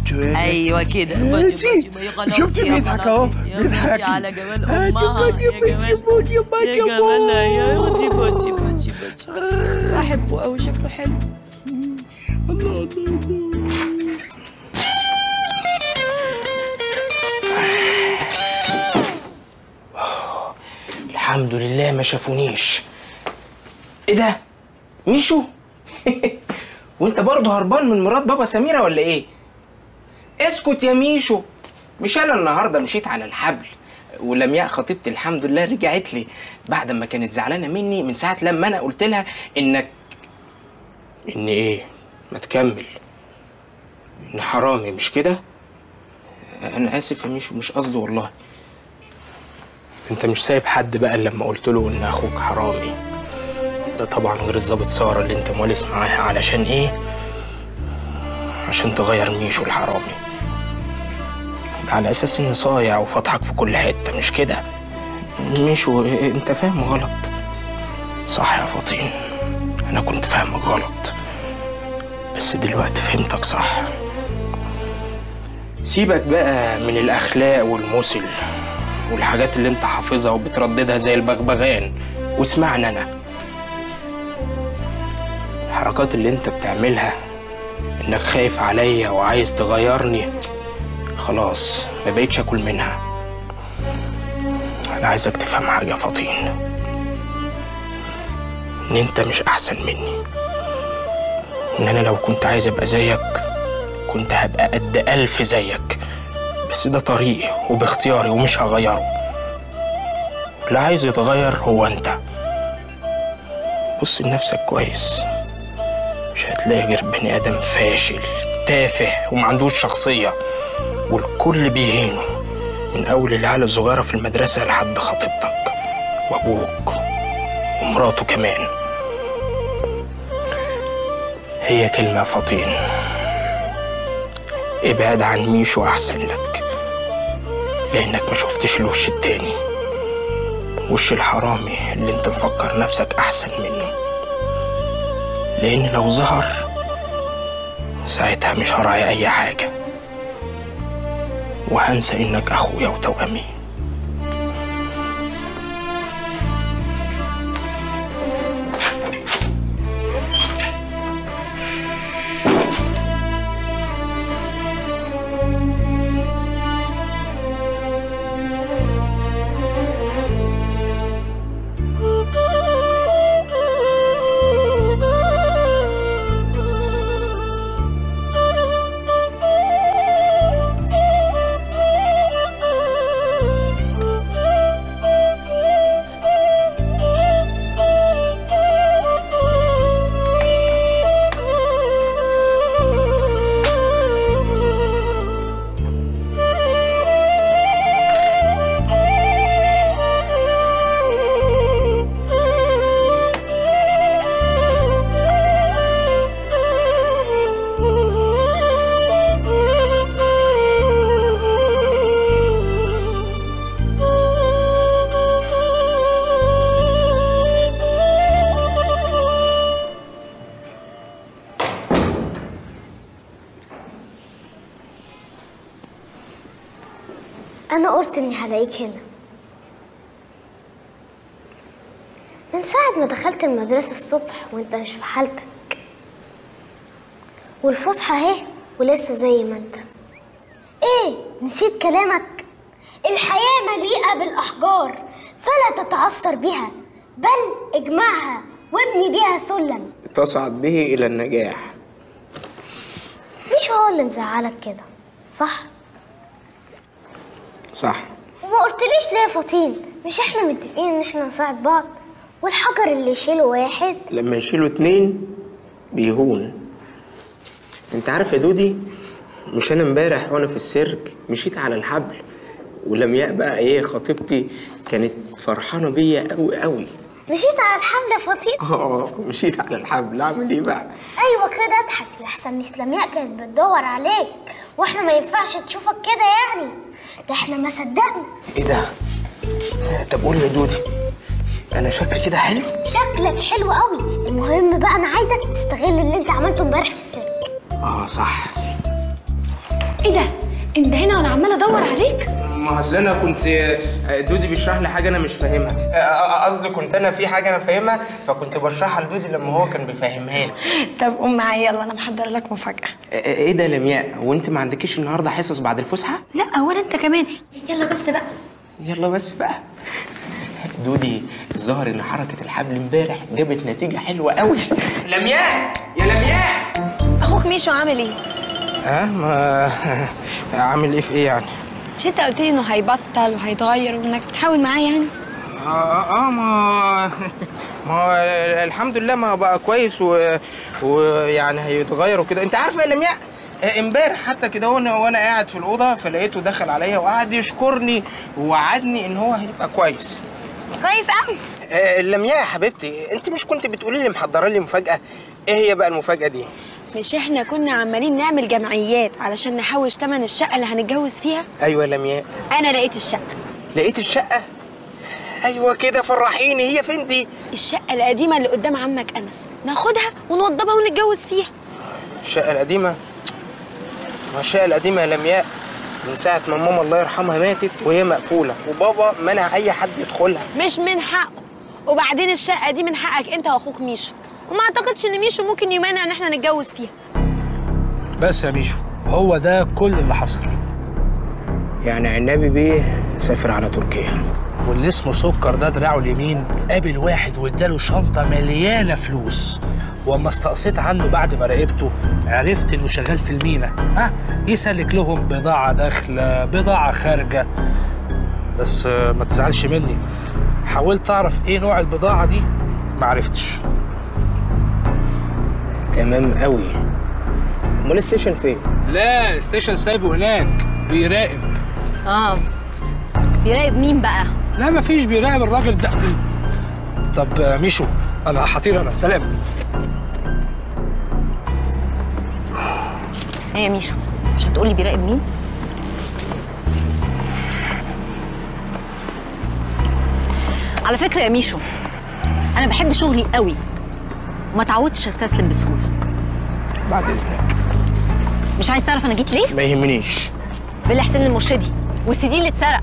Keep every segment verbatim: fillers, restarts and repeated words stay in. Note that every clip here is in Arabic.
شويه. ايوه كده. بودي بودي خلاص. شفت بيضحك اهو بيضحك على جمال امها. يا جمال يا جمالها يا بودي بودي بودي بودي. بحبه قوي شكله حلو. الله الله الله. الحمد لله ما شافونيش. ايه ده؟ ميشو؟ وانت برضه هربان من مرات بابا سميرة ولا ايه؟ اسكت يا ميشو. مش انا النهارده مشيت على الحبل ولمياء خطيبتي الحمد لله رجعت لي بعد ما كانت زعلانه مني من ساعه لما انا قلت لها انك ان ايه؟ ما تكمل. ان حرامي مش كده؟ انا اسف يا ميشو مش قصدي والله. انت مش سايب حد بقى لما قلت له ان اخوك حرامي. ده طبعا غير الظابط ساره اللي انت مولس معاها. علشان ايه؟ عشان تغير ميشو الحرامي. ده على اساس اني صايع وفاتحك في كل حته مش كده؟ ميشو انت فاهم غلط. صح يا فطين، انا كنت فاهمك غلط بس دلوقتي فهمتك صح. سيبك بقى من الاخلاق والمثل والحاجات اللي انت حافظها وبترددها زي البغبغان واسمعني انا. الحركات اللي انت بتعملها انك خايف عليا وعايز تغيرني خلاص ما بقيتش اكل منها. انا عايزك تفهم حاجه يا فطين، ان انت مش احسن مني. ان انا لو كنت عايز ابقى زيك كنت هبقى قد الف زيك، بس ده طريقي وباختياري ومش هغيره. اللي عايز يتغير هو انت. بص لنفسك كويس، مش هتلاقي غير بني ادم فاشل تافه ومعندوش شخصيه والكل بيهينه، من اول العيال الصغيره في المدرسه لحد خطيبتك وابوك ومراته كمان. هي كلمه فطين، ابعد عن ميشو احسن لك، لانك ما شفتش الوش التاني، وش الحرامي اللي انت مفكر نفسك احسن منه. لان لو ظهر ساعتها مش هراعي اي حاجه وهنسى انك اخويا وتوامي. أنا قلت إني هلاقيك هنا من ساعة ما دخلت المدرسة الصبح وأنت مش في حالتك، والفسحة أهي ولسه زي ما أنت. إيه نسيت كلامك؟ الحياة مليئة بالأحجار فلا تتعثر بها، بل اجمعها وابني بها سلم تصعد به إلى النجاح. مش هو اللي مزعلك كده صح؟ صح. وما قلتليش ليه يا فطين؟ مش احنا متفقين ان احنا نساعد بعض؟ والحجر اللي يشيله واحد لما يشيله اتنين بيهون. انت عارف يا دودي، مش انا امبارح وانا في السيرك مشيت على الحبل ولمياء بقى ايه خطيبتي كانت فرحانه بيا قوي قوي. مشيت على الحبل يا فطين؟ اه مشيت على الحبل. اعمل ايه بقى؟ ايوه كده اضحك لحسن مس لمياء كانت بتدور عليك واحنا ما ينفعش تشوفك كده يعني، ده احنا ما صدقنا. ايه ده؟ طب قول لي يا دودي، انا شكلي كده حلو؟ شكلك حلو قوي. المهم بقى انا عايزك تستغل اللي انت عملته امبارح في السيرك. اه صح. ايه ده؟ انت هنا وانا عماله ادور عليك؟ ما اصل انا كنت دودي بيشرح لي حاجه انا مش فاهمها، قصدي كنت انا في حاجه انا فاهمها فكنت بشرحها لدودي لما هو كان بيفهمها لي. طب قوم معايا يلا، انا محضره لك مفاجاه. ايه ده يا لمياء؟ وانت ما عندكيش النهارده حصص بعد الفسحه؟ لا ولا انت كمان. يلا بس بقى. يلا بس بقى. دودي الظاهر ان حركه الحبل امبارح جابت نتيجه حلوه قوي. لمياء يا لمياء، اخوك ميشو عامل ايه؟ اه ما عامل ايه في ايه يعني؟ مش انت قلت لي انه هيبطل وهيتغير وانك بتحاول معاه يعني؟ اه اه ما ما هو الحمد لله ما بقى كويس و... ويعني هيتغير وكده. انت عارفه يا لمياء امبارح حتى كده وانا وانا قاعد في الاوضه فلقيته دخل عليا وقعد يشكرني ووعدني ان هو هيبقى كويس. كويس قوي. آه لمياء يا حبيبتي، انت مش كنت بتقولي لي محضره لي مفاجاه؟ ايه هي بقى المفاجاه دي؟ مش احنا كنا عمالين نعمل جمعيات علشان نحوش تمن الشقه اللي هنتجوز فيها؟ ايوه يا لمياء. انا لقيت الشقه. لقيت الشقه؟ ايوه كده فرحيني. هي فين دي؟ الشقه القديمه اللي قدام عمك انس، ناخدها ونوضبها ونتجوز فيها. الشقه القديمه؟ ما الشقه القديمه يا لمياء من ساعه ما ماما الله يرحمها ماتت وهي مقفوله وبابا منع اي حد يدخلها. مش من حقه. وبعدين الشقه دي من حقك انت واخوك ميشو، وما اعتقدش ان ميشو ممكن يمانع ان احنا نتجوز فيها. بس يا ميشو هو ده كل اللي حصل. يعني عنابي بيه سافر على تركيا، واللي اسمه سكر ده دراعه اليمين قابل واحد واداله شنطه مليانه فلوس، واما استقصيت عنه بعد ما راقبته عرفت انه شغال في المينا، ها يسلك لهم بضاعه داخله بضاعه خارجه. بس ما تزعلش مني، حاولت اعرف ايه نوع البضاعه دي ما عرفتش. تمام قوي. امال الستيشن فين؟ لا الستيشن سايبه هناك بيراقب. اه بيراقب مين بقى؟ لا مفيش، بيراقب الراجل ده. طب ميشو انا هطير، انا سلام. ايه يا ميشو مش هتقولي بيراقب مين؟ على فكره يا ميشو انا بحب شغلي قوي وما تعودتش استسلم بسهوله. بعد اذنك. مش عايز تعرف انا جيت ليه؟ ما يهمنيش. بالله حسين المرشدي والسي دي اللي اتسرق.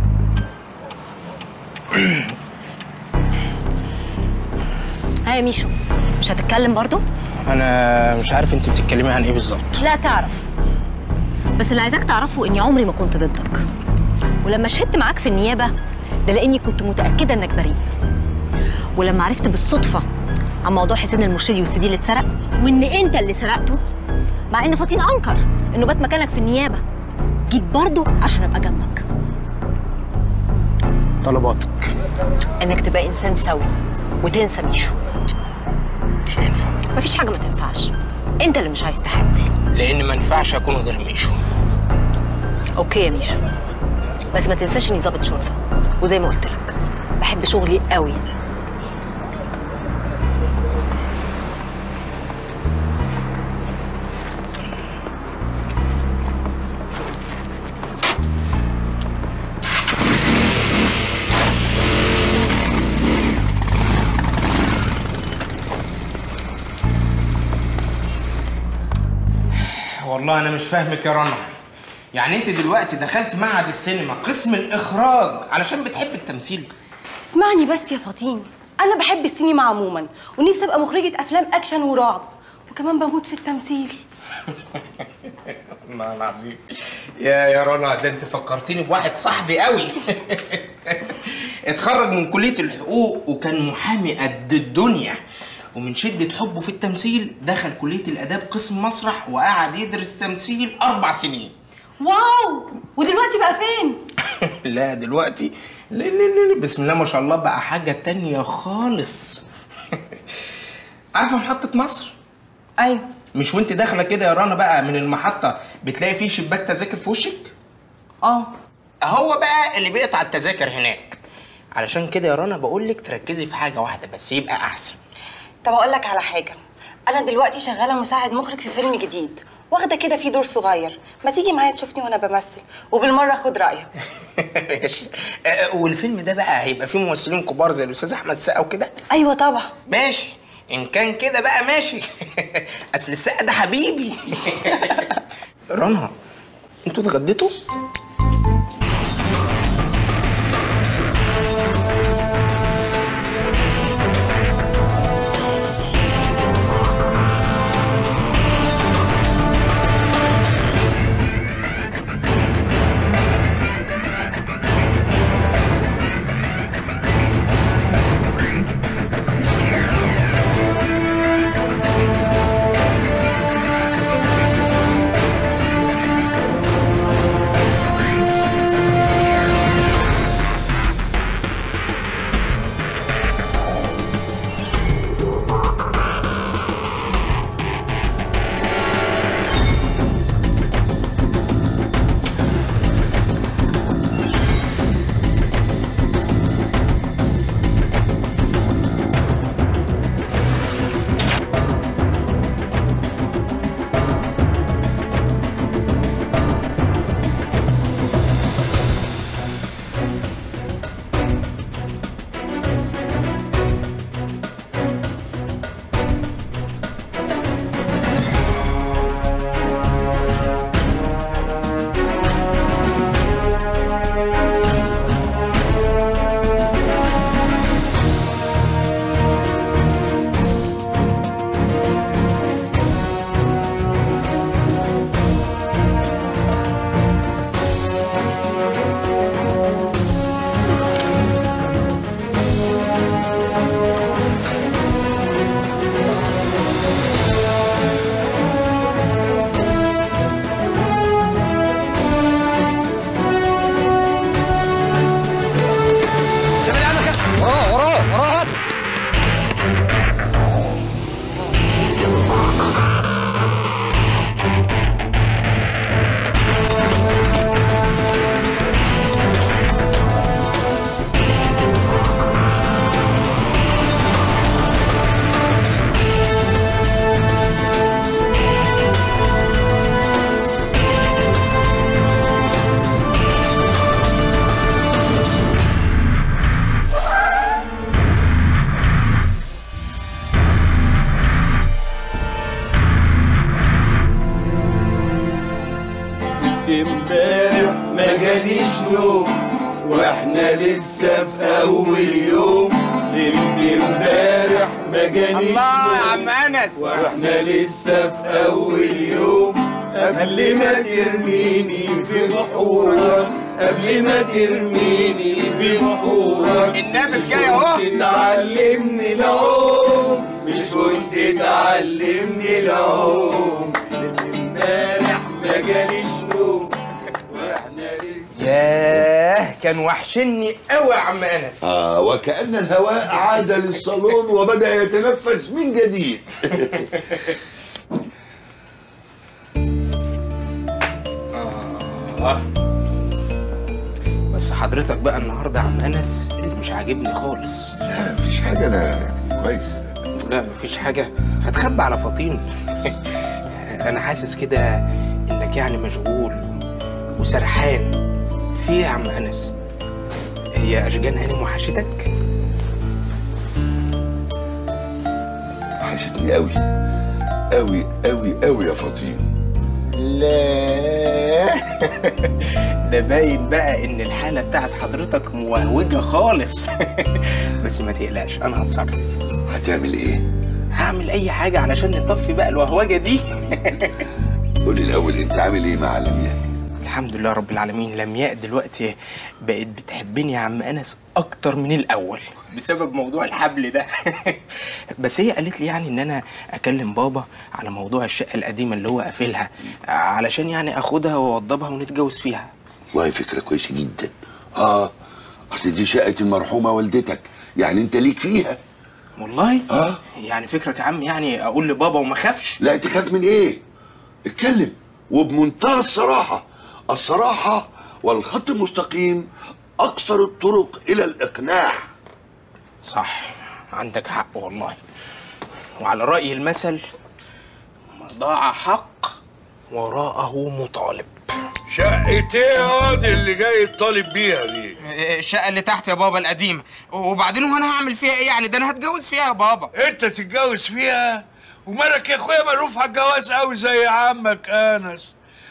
ها يا ميشو مش هتتكلم برضو؟ انا مش عارف انت بتتكلمي عن ايه بالظبط. لا تعرف، بس اللي عايزاك تعرفه اني عمري ما كنت ضدك، ولما شهدت معاك في النيابه ده لاني كنت متاكده انك بريء، ولما عرفت بالصدفه عن موضوع حسين المرشدي والسي دي اللي اتسرق وان انت اللي سرقته، مع ان فاطين انكر انه بات مكانك في النيابه، جيت برضه عشان ابقى جنبك. طلباتك انك تبقى انسان سوي وتنسى ميشو. مش هينفع. مفيش حاجه ما تنفعش، انت اللي مش عايز تحاول. لان ما ينفعش اكون غير ميشو. اوكي يا ميشو، بس ما تنساش اني ضابط شرطه، وزي ما قلت لك بحب شغلي قوي. والله انا مش فاهمك يا رنا. يعني انت دلوقتي دخلت معهد السينما قسم الاخراج علشان بتحب التمثيل؟ اسمعني بس يا فاطين، انا بحب السينما عموما ونفسي ابقى مخرجه افلام اكشن ورعب، وكمان بموت في التمثيل. والله العظيم يا يا رنا، ده انت فكرتيني بواحد صاحبي قوي. اتخرج من كليه الحقوق وكان محامي قد الدنيا، ومن شدة حبه في التمثيل دخل كلية الآداب قسم مسرح وقعد يدرس تمثيل أربع سنين. واو، ودلوقتي بقى فين؟ لا دلوقتي لا لا لا بسم الله ما شاء الله بقى حاجة تانية خالص. عارفة محطة مصر؟ أيوه. مش وانت داخلة كده يا رنا بقى من المحطة بتلاقي فيه شباك تذاكر في وشك؟ اه. هو بقى اللي بيقطع التذاكر هناك. علشان كده يا رنا بقول لك تركزي في حاجة واحدة بس يبقى أحسن. طب اقول لك على حاجه، انا دلوقتي شغاله مساعد مخرج في فيلم جديد، واخده كده في دور صغير، ما تيجي معايا تشوفني وانا بمثل وبالمره خد رايك. ماشي. والفيلم ده بقى هيبقى فيه ممثلين كبار زي الاستاذ احمد السقا وكده؟ ايوه طبعا. ماشي ان كان كده بقى ماشي. اصل السقا ده حبيبي. رنا انتوا اتغديتوا؟ امبارح ما جاليش نوم واحنا لسه في اول يوم. ليلة امبارح ما جاليش الله يا عم انس واحنا لسه في اول يوم. قبل ما ترميني في بحورك قبل ما ترميني في بحورك النافذ جاي اهو. مش كنت تعلمني العوم مش كنت تعلمني العوم. امبارح ما جاليش نوم واحنا لسه. ياه كان وحشني قوي يا عم انس. اه وكأن الهواء عاد للصالون وبدأ يتنفس من جديد. آه. بس حضرتك بقى النهارده يا عم انس اللي مش عاجبني خالص. لا مفيش حاجة، أنا كويس. لا مفيش حاجة، هتخبى على فطين. أنا حاسس كده إنك يعني مشغول وسرحان. في إيه يا عم أنس؟ هي أشجان هانم وحشتك؟ وحشتني أوي أوي أوي أوي يا فطين. لا ده باين بقى إن الحالة بتاعت حضرتك موهوجة خالص. بس ما تقلقش أنا هتصرف. هتعمل إيه؟ هعمل أي حاجة علشان نطفي بقى الوهوجة دي. قولي الأول أنت عامل إيه مع لمياء؟ الحمد لله رب العالمين. لمياء دلوقتي بقت بتحبني يا عم أنس أكتر من الأول بسبب موضوع الحبل ده. بس هي قالت لي يعني إن أنا أكلم بابا على موضوع الشقة القديمة اللي هو قافلها علشان يعني أخدها وأوضبها ونتجوز فيها. والله فكرة كويسة جدا. آه أصل دي شقة المرحومة والدتك، يعني أنت ليك فيها. والله؟ آه يعني فكرك يا عم يعني أقول لبابا وما أخافش؟ لا تخاف من إيه؟ اتكلم وبمنتهى الصراحة. الصراحة والخط المستقيم أقصر الطرق إلى الإقناع. صح عندك حق والله. وعلى رأي المثل ما ضاع حق وراءه مطالب. شقة ايه ياض اللي جاي تطالب بيها دي؟ الشقة اللي تحت يا بابا القديمة. وبعدين وانا هعمل فيها ايه يعني؟ ده انا هتجوز فيها يا بابا. انت تتجوز فيها؟ ومالك يا اخويا ملوف على الجواز قوي زي عمك انس؟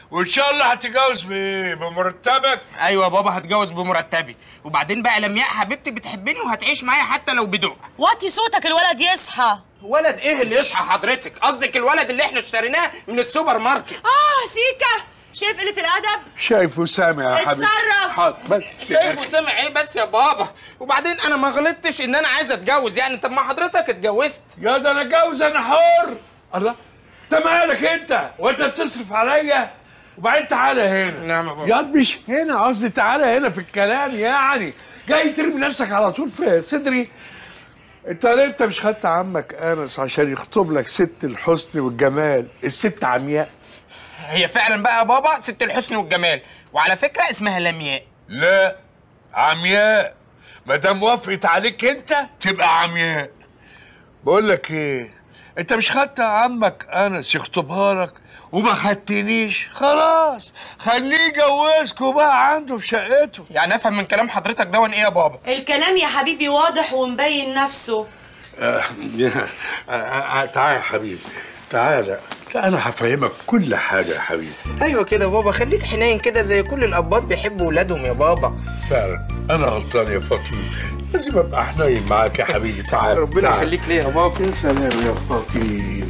وان شاء الله هتتجوز بايه؟ بمرتبك؟ ايوه يا بابا هتجوز بمرتبي، وبعدين بقى لمياء حبيبتي بتحبني وهتعيش معايا حتى لو بدق. وطي صوتك الولد يصحى. ولد ايه اللي يصحى حضرتك؟ قصدك الولد اللي احنا اشتريناه من السوبر ماركت. اه سيكا، شايف قلة الأدب؟ شايف وسامع يا حبيبي. اتصرف. حاضر بس. شايف وسامع ايه بس يا بابا؟ وبعدين انا ما غلطتش ان انا عايز اتجوز يعني. طب ما حضرتك اتجوزت. يا ده انا اتجوز انا حر. الله، انت مالك انت؟ وانت بتصرف عليا؟ وبعدين تعالى هنا. نعم يا بابا. ياض مش هنا، قصدي تعالى هنا في الكلام يعني. جاي ترمي نفسك على طول في صدري. انت ليه انت مش خدت عمك انس عشان يخطب لك ست الحسن والجمال، الست عمياء؟ هي فعلا بقى يا بابا ست الحسن والجمال، وعلى فكره اسمها لمياء. لا، عمياء. ما دام وافقت عليك انت تبقى عمياء. بقول لك ايه، انت مش خدت عمك انس يخطبها لك وما خدتنيش؟ خلاص خليه يجوزكوا بقى عنده في شقته. يعني افهم من كلام حضرتك دون ايه يا بابا؟ الكلام يا حبيبي واضح ومبين نفسه. آه آه آه تعال يا حبيبي، تعالى، انا هفهمك كل حاجه يا حبيبي. ايوه كده بابا، خليك حنين كده زي كل الابات بيحبوا ولادهم يا بابا. فعلا انا غلطان يا فاطمه، لازم ابقى حنين معاك يا حبيبي. تعال ربنا يخليك ليا يا بابا. يا سلام يا فاطمه.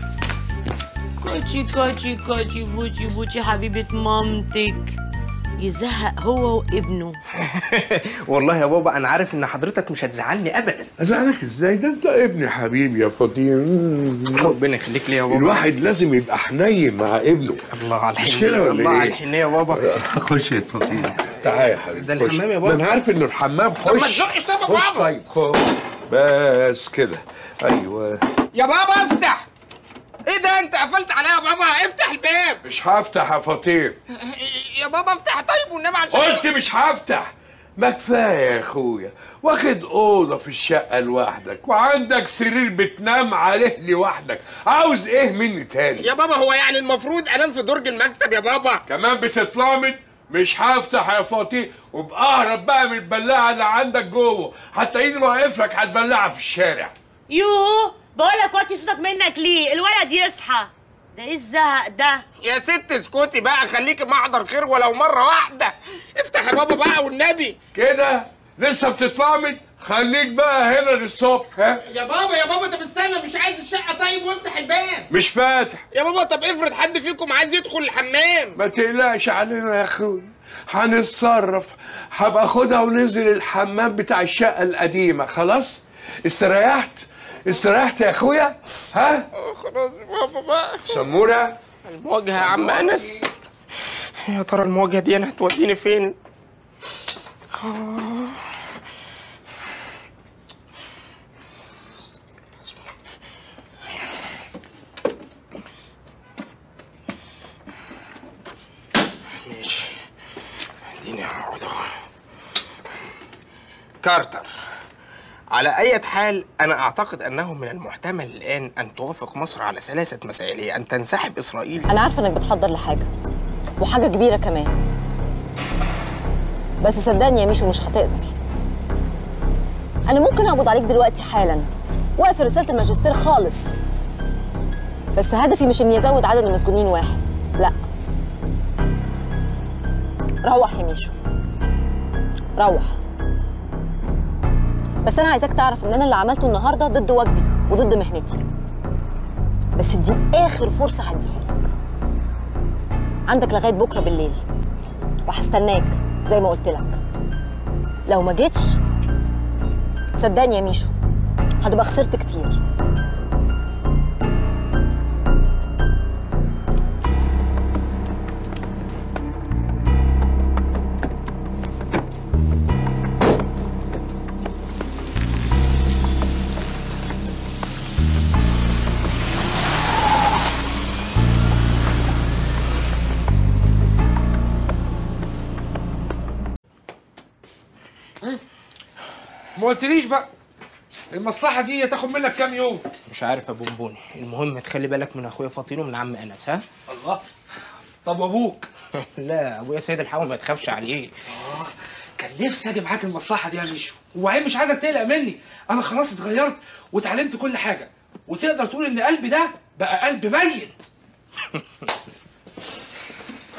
كوتشي كوتشي كوتشي بوتشي بوتشي حبيبة مامتك. يزهق هو وابنه. والله يا بابا انا عارف ان حضرتك مش هتزعلني ابدا. ازعلك ازاي؟ ده انت ابني حبيبي يا فاطمه. ربنا يخليك ليا يا بابا. الواحد لازم يبقى حنين مع ابنه. الله على الحنيه. مش كده ولا الله على ايه؟ الحنيه يا بابا. خش يا فاطمه. تعالى يا حبيبي. ده الحمام يا بابا. انا عارف انه الحمام. خش. طب ما تزقش طب يا بابا. خش طيب خش. بس كده. ايوه يا بابا افتح. ايه ده انت قفلت عليا يا بابا؟ افتح الباب. مش هفتح يا فطير. يا بابا افتح طيب والنبي عشان قلت مش هفتح. ما كفايه يا اخويا، واخد اوضه في الشقه لوحدك وعندك سرير بتنام عليه لوحدك، عاوز ايه مني تاني؟ يا بابا هو يعني المفروض انام في درج المكتب يا بابا؟ كمان بتتلامد؟ مش هفتح يا فطير، وبأهرب بقى من البلاعه اللي عندك جوه، هتلاقيني واقف لك هتبلعها في الشارع. يوه بقول لك وطي صوتك منك ليه؟ الولد يصحى. ده ايه الزهق ده؟ يا ست اسكتي بقى، خليكي محضر خير ولو مره واحده. افتح يا بابا بقى والنبي. كده لسه بتتلامد؟ خليك بقى هنا للصبح. ها يا بابا يا بابا طب استنى، مش عايز الشقه طيب وافتح الباب. مش فاتح يا بابا طب افرض حد فيكم عايز يدخل الحمام. ما تقلقش علينا يا اخويا، هنتصرف. هبقى خدها وننزل الحمام بتاع الشقه القديمه. خلاص استريحت؟ استريحت يا اخويا؟ ها؟ خلاص يا بابا بقى. سموره المواجهه يا عم انس، يا ترى المواجهه دي انا هتوديني فين؟ ماشي اديني هقعد اهو. كارتر، على أي حال أنا أعتقد أنه من المحتمل الآن أن توافق مصر على ثلاثة مسائل، هي أن تنسحب إسرائيل. أنا عارفة إنك بتحضر لحاجة وحاجة كبيرة كمان، بس صدقني يا ميشو مش هتقدر. أنا ممكن أقبض عليك دلوقتي حالا وأقفل رسالة الماجستير خالص، بس هدفي مش إني أزود عدد المسجونين واحد، لأ. روح يا ميشو، روح. بس أنا عايزاك تعرف إن أنا اللي عملته النهارده ضد واجبي وضد مهنتي، بس دي آخر فرصة هديها لك. عندك لغاية بكرة بالليل وهستناك زي ما قلت لك. لو ما جيتش صدقني يا ميشو هتبقى خسرت كتير. ما قلتليش بقى المصلحة دي تاخد منك كام يوم؟ مش عارف يا بونبوني، المهم تخلي بالك من أخويا فطين ومن عم أنس. ها؟ الله. طب وأبوك؟ لا أبويا سيد الحول ما تخافش عليه. آه كان نفسي أجي معاك المصلحة دي يا ميشو، وبعدين مش عايزك تقلق مني، أنا خلاص اتغيرت واتعلمت كل حاجة، وتقدر تقول إن قلبي ده بقى قلب ميت.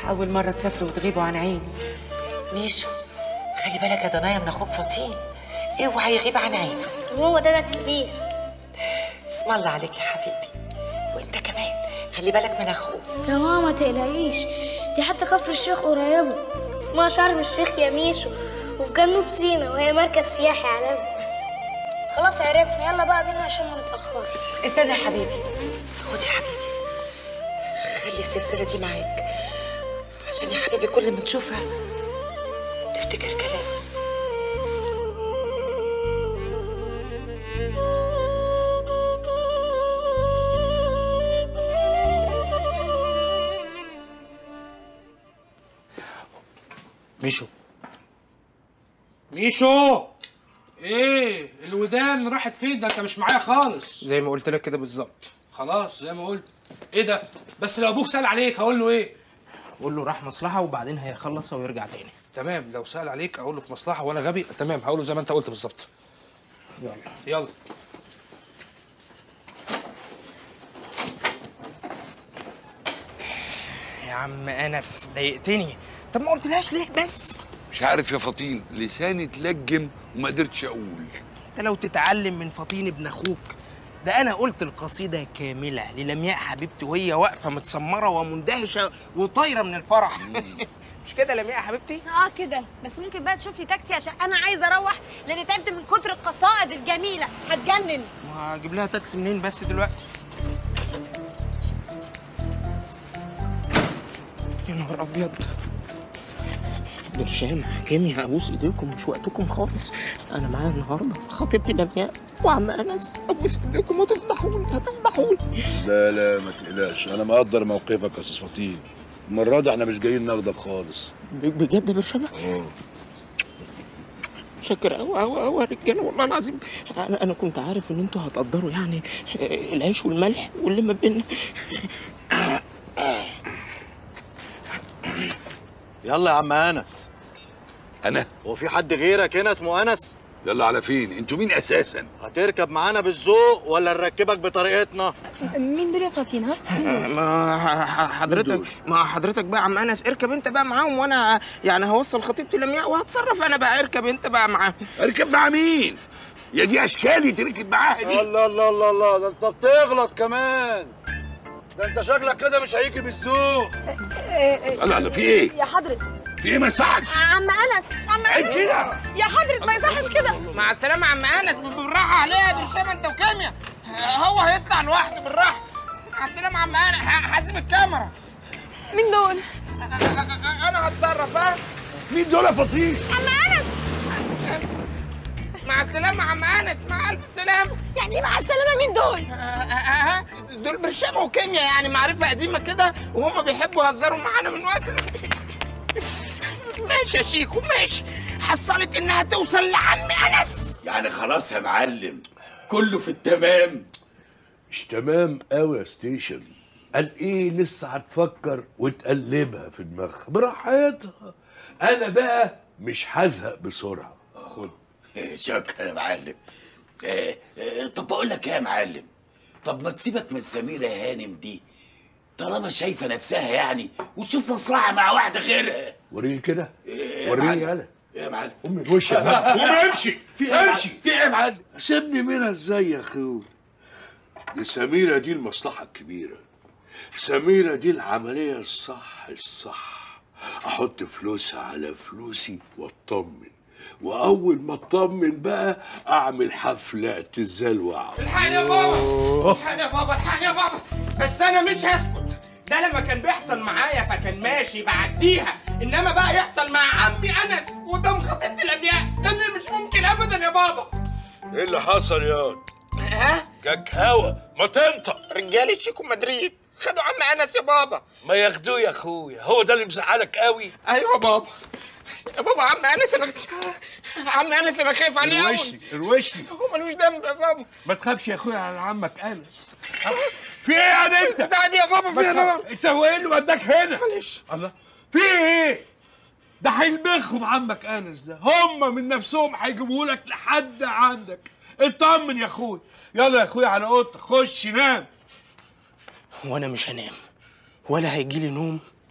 اول مره تسافروا وتغيبوا عن عيني. ميشو خلي بالك يا ضنايا من اخوك فطين، اوعى يغيب عن عينك. وهو ده الكبير. اسم الله عليك يا حبيبي، وانت كمان خلي بالك من اخوك. يا ماما ما تقلقيش، دي حتى كفر الشيخ قريبه، اسمها شرم الشيخ يا ميشو، وفي جنوب سيناء، وهي مركز سياحي عالمي. خلاص عرفنا، يلا بقى بينا عشان ما نتاخرش. استنى يا حبيبي، خد يا حبيبي، خلي السلسله دي معاك عشان يا حبيبي كل ما تشوفها تفتكر كلامي. ميشو ميشو، ايه الودان راحت فين؟ ده انت مش معايا خالص. زي ما قلت لك كده بالظبط. خلاص زي ما قلت. ايه ده؟ بس لو ابوك سأل عليك هقول له ايه؟ قول له راح مصلحه وبعدين هيخلصها ويرجع تاني. تمام، لو سأل عليك اقول له في مصلحه وانا غبي. تمام، هقول له زي ما انت قلت بالظبط. يلا يلا. يا عم انس ضايقتني، طب ما قلتلهاش ليه بس؟ مش عارف يا فطين، لساني اتلجم وما قدرتش اقول. ده لو تتعلم من فطين ابن اخوك. ده انا قلت القصيده كامله للمياء حبيبتي وهي واقفه متسمره ومندهشه وطايره من الفرح. مش كده لمياء يا حبيبتي؟ اه كده، بس ممكن بقى تشوف لي تاكسي عشان انا عايزه اروح، لان تعبت من كتر القصائد الجميله هتجنن. وهجيب لها تاكسي منين بس دلوقتي؟ يا نهار ابيض. برشام كيمياء، ابوس ايديكم، مش وقتكم خالص. انا معايا النهارده خطيبتي لمياء وعم انس، ابوس ايديكم هتفضحوني هتفضحوني. لا لا ما تقلقش، انا مقدر موقفك يا استاذ فطين. المره دي احنا مش جايين ناخدك خالص. بجد يا برشامه؟ اه شكر قوي قوي قوي يا رجاله، والله العظيم انا انا كنت عارف ان انتوا هتقدروا يعني العيش والملح واللي ما بيننا. يلا يا عم انس. انا؟ هو في حد غيرك هنا اسمه انس؟ يلا على فين؟ انتوا مين اساسا؟ هتركب معانا بالذوق ولا نركبك بطريقتنا؟ مين دول يا فاطين؟ ها؟ ما حضرتك ما حضرتك بقى يا عم انس اركب انت بقى معاهم، وانا يعني هوصل خطيبتي لمياء وهتصرف انا بقى. اركب انت بقى معاهم. اركب مع مين؟ يا دي اشكالي تركب معاها دي. الله الله الله الله، ده انت بتغلط كمان. ده انت شكلك كده مش هيجي بالذوق. لا لا في ايه؟ يا حضرة في ايه ما يصحش؟ عم انس عم انس كده يا حضرة ما يصحش كده. مع السلامه يا عم انس، بالراحه عليها يا برشامه انت وكيمياء، هو هيطلع لوحده بالراحه. مع السلامه يا عم انس، حاسب الكاميرا. مين دول؟ انا هتصرف. ها؟ مين دول يا فطين؟ عم انس مع السلامه يا عم انس، مع الف سلامه. يعني ايه مع السلامه؟ مين دول؟ دول برشامه وكيمياء، يعني معرفه قديمه كده، وهم بيحبوا يهزروا معانا من وقت. ماشي يا شيكو ماشي، حصلت انها توصل لعمي انس. يعني خلاص يا معلم كله في التمام؟ مش تمام قوي يا ستيشن. قال ايه لسه هتفكر وتقلبها في دماغها براحتها. انا بقى مش هزهق بسرعه. خد. شكرا يا معلم. آه آه طب بقول لك ايه يا معلم، طب ما تسيبك من سميرة هانم دي طالما شايفه نفسها يعني، وتشوف مصلحه مع واحده غيرها. وريني كده. إيه وريني يالا. ايه يا معلم؟ قوم من وشك بقى. قوم امشي. في ايه امشي. في ايه يا معلم؟ سيبني منها ازاي يا اخوي؟ دي سميرة دي المصلحة الكبيرة. سميرة دي العملية الصح الصح. احط فلوسها على فلوسي واطمن، واول ما اطمن بقى اعمل حفلة اعتزال وعود. الحقني يا بابا، الحقني يا بابا، الحقني يا بابا. بس انا مش هسكت. ده لما كان بيحصل معايا فكان ماشي بعديها، انما بقى يحصل مع عمي انس قدام خطيبتي لمياء، ده اللي مش ممكن ابدا يا بابا. ايه اللي حصل ياض؟ ها؟ جاك هوا ما تنطق. رجالة شيكو مدريد خدوا عم انس يا بابا. ما ياخدوه يا اخويا، هو ده اللي مزعلك قوي؟ ايوه بابا. يا بابا عم انس انا عم انس انا خايف عليه قوي. اروشني اروشني. هو ملوش ذنب يا بابا. ما تخافش يا اخويا على عمك انس. في ايه يعني انت؟ تعالى يا بابا. في ايه؟ انت هو ايه اللي وداك هنا؟ معلش. الله، في ايه؟ ده هيلبخهم عمك انس ده، هم من نفسهم هيجيبوه لك لحد عندك. اطمن يا اخويا. يلا يا اخويا على اوضتك، خش نام. وانا مش هنام ولا هيجيلي نوم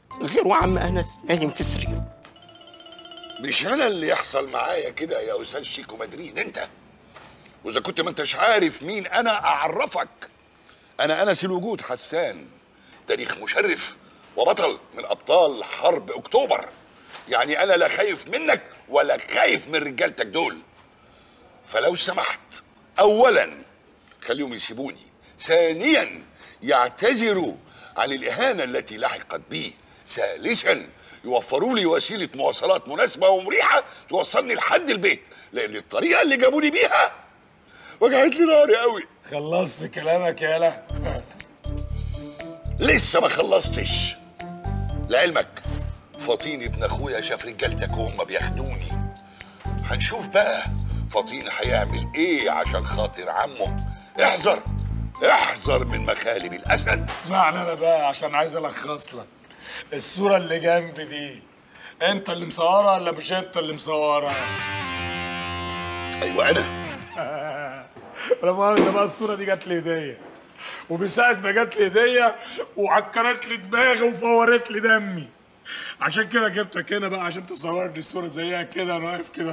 غير وعم انس نايم في سريره. مش انا اللي يحصل معايا كده يا استاذ شيكو مدريد انت؟ واذا كنت ما انتش عارف مين انا اعرفك. انا انس الوجود حسان، تاريخ مشرف وبطل من ابطال حرب اكتوبر. يعني انا لا خايف منك ولا خايف من رجالتك دول. فلو سمحت، اولا خليهم يسيبوني، ثانيا يعتذروا عن الاهانه التي لحقت بي، ثالثا يوفروا لي وسيله مواصلات مناسبه ومريحه توصلني لحد البيت، لان الطريقه اللي جابوني بيها وجعت لي ظهري قوي. خلصت كلامك يالا؟ لسه ما خلصتش. لعلمك فطين ابن اخويا شاف رجالتك وهم بياخدوني. هنشوف بقى فطين هيعمل ايه عشان خاطر عمه. احذر احذر من مخالب الاسد. اسمعني انا بقى عشان عايز الخص لك الصوره اللي جنبي دي. انت اللي مصورها ولا مش انت اللي مصورها؟ ايوه انا. ولا مؤاخذة بقى، الصوره دي جات لي هديه، وبساعة ما جات لي هديه وعكرت لي دماغي وفورت لي دمي. عشان كده جبتك هنا بقى عشان تصور لي صوره زيها كده انا واقف كده.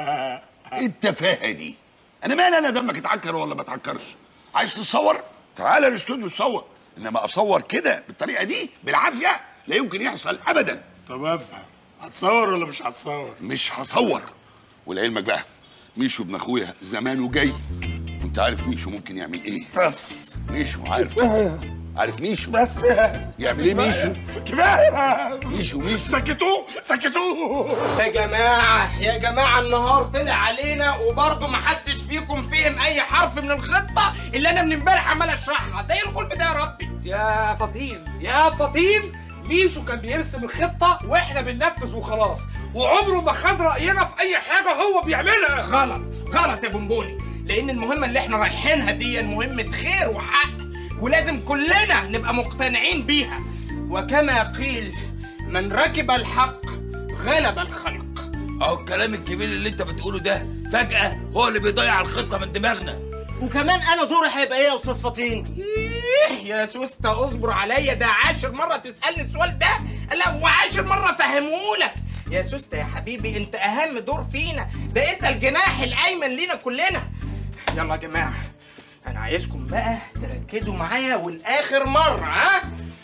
ايه التفاهه دي؟ انا مالي انا دمك اتعكر ولا ما اتعكرش؟ عايز تصور؟ تعالى الاستوديو تصور، انما اصور كده بالطريقه دي بالعافيه لا يمكن يحصل ابدا. طب افهم، هتصور ولا مش هتصور؟ مش هصور. ولعلمك بقى ميشو ابن اخويا زمانه جاي، وانت عارف ميشو ممكن يعمل ايه. بس ميشو عارف عارف ميشو بس يعمل ايه ميشو؟ كفايه ميشو ميشو سكتوه سكتوه. يا جماعه يا جماعه النهار طلع علينا وبرضه ما حدش فيكم فهم اي حرف من الخطه اللي انا من امبارح عمال اشرحها. ده ايه الغلب ده يا ربي؟ يا فطين يا فطين، ميشو كان بيرسم الخطه واحنا بننفذ وخلاص، وعمره ما خد راينا في اي حاجه هو بيعملها. غلط غلط يا بونبوني، لان المهمه اللي احنا رايحينها دي مهمه خير وحق، ولازم كلنا نبقى مقتنعين بيها. وكما قيل من ركب الحق غلب الخلق. اهو الكلام الكبير اللي انت بتقوله ده فجأة هو اللي بيضيع الخطة من دماغنا. وكمان انا دوري هيبقى ايه يا استاذ فطين؟ ايه يا سوسته اصبر عليا، ده عاشر مرة تسألني السؤال ده، لا وعاشر مرة فهمهولك. يا سوسته يا حبيبي انت اهم دور فينا، ده انت الجناح الايمن لينا كلنا. يلا يا جماعة انا عايزكم بقى تركزوا معايا والاخر مرة، ها؟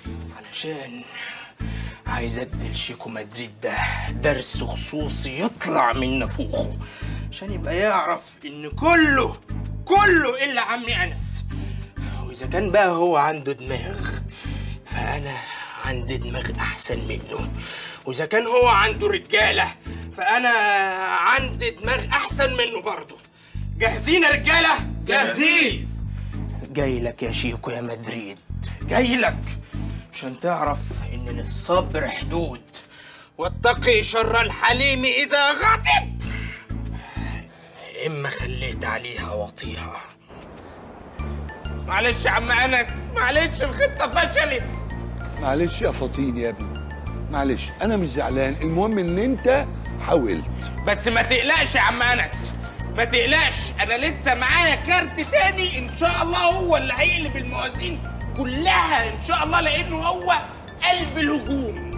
علشان عايز ادي لشيكو مدريد ده درس خصوصي يطلع من نافوخه، عشان يبقى يعرف ان كله كله الا عمي انس. واذا كان بقى هو عنده دماغ فانا عندي دماغ احسن منه، واذا كان هو عنده رجاله فانا عندي دماغ احسن منه برضه. جاهزين يا رجاله؟ جاهزين. جاي لك يا شيكو يا مدريد، جاي لك عشان تعرف ان للصبر حدود، واتقي شر الحليم اذا غضب. اما خليت عليها وطيها. معلش يا عم انس، معلش الخطه فشلت. معلش يا فطين يا ابني، معلش انا مش زعلان، المهم ان انت حاولت. بس ما تقلقش يا عم انس، ما تقلقش، انا لسه معايا كارت تاني ان شاء الله هو اللي هيقلب الموازين كلها ان شاء الله، لانه هو قلب الهجوم.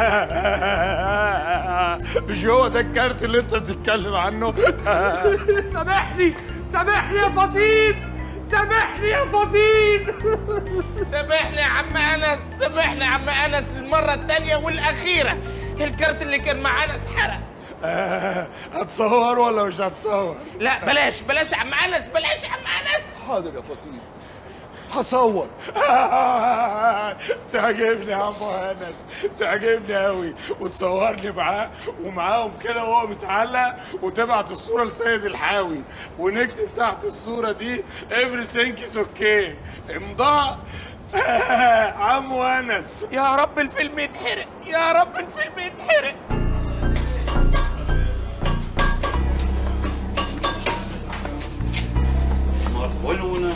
مش هو ده الكارت اللي انت بتتكلم عنه؟ سامحني سامحني يا فطين، سامحني يا فطين. سامحني يا عم انس، سامحني يا عم انس المره الثانيه والاخيره، الكارت اللي كان معانا اتحرق. هتصور ولا مش هتصور؟ لا بلاش بلاش يا عم انس، بلاش يا عم انس. حاضر يا فطين هصور. تعجبني يا عم انس، تعجبني قوي، وتصورني معاه ومعاهم كده وهو متعلق، وتبعت الصوره لسيد الحاوي، ونكتب تحت الصوره دي everything is okay امضاء عمو انس. يا رب الفيلم يتحرق، يا رب الفيلم يتحرق. مرحبا.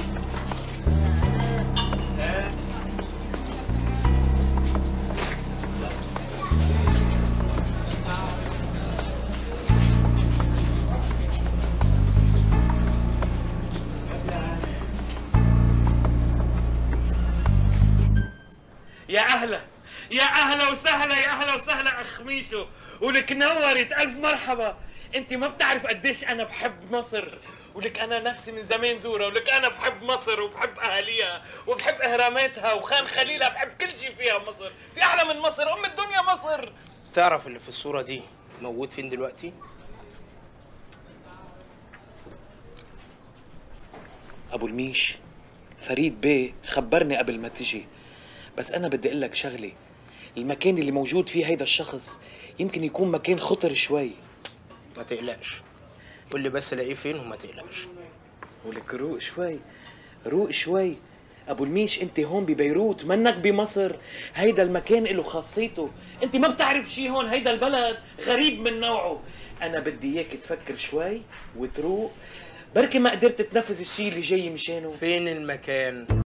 يا اهلا يا اهلا وسهلا يا اهلا وسهلا اخ ميشو، ولك نورت الف مرحبا. انت ما بتعرف قديش انا بحب مصر، ولك انا نفسي من زمان زورة، ولك انا بحب مصر وبحب اهاليها وبحب اهراماتها وخان خليلها، بحب كل شيء فيها مصر. في احلى من مصر؟ ام الدنيا مصر. تعرف اللي في الصورة دي موجود فين دلوقتي؟ ابو الميش، فريد بيه خبرني قبل ما تجي، بس انا بدي اقول لك شغله. المكان اللي موجود فيه هيدا الشخص يمكن يكون مكان خطر شوي. ما تقلقش، قول لي بس الاقيه فين وما تقلقش. ولك روق شوي، روق شوي. ابو الميش انت هون ببيروت، منك بمصر. هيدا المكان له خاصيته، انت ما بتعرف شي هون. هيدا البلد غريب من نوعه. انا بدي اياك تفكر شوي وتروق، بركي ما قدرت تنفذ الشي اللي جاي مشانه. فين المكان؟